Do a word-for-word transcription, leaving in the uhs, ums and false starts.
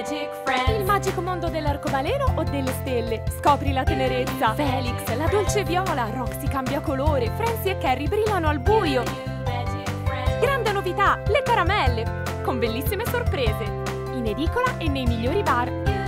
magic friends. Il magico mondo dell'arcobaleno o delle stelle? Scopri la tenerezza. Felix, la dolce viola. Roxy cambia colore. Francie e Carrie brillano al buio. Grande novità, le caramelle, con bellissime sorprese. In edicola e nei migliori bar.